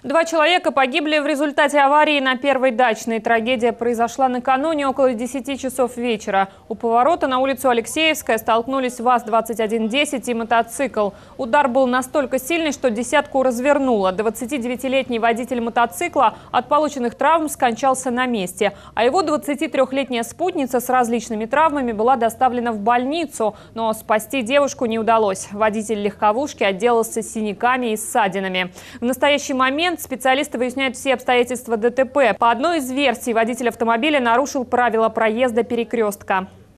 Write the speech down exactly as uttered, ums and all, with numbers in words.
Два человека погибли в результате аварии на Первой Дачной. Трагедия произошла накануне около десяти часов вечера. У поворота на улицу Алексеевская столкнулись ВАЗ двадцать один десять и мотоцикл. Удар был настолько сильный, что десятку развернуло. двадцатидевятилетний водитель мотоцикла от полученных травм скончался на месте. А его двадцатитрёхлетняя спутница с различными травмами была доставлена в больницу. Но спасти девушку не удалось. Водитель легковушки отделался синяками и ссадинами. В настоящий момент специалисты выясняют все обстоятельства ДТП. По одной из версий, водитель автомобиля нарушил правила проезда перекрестка.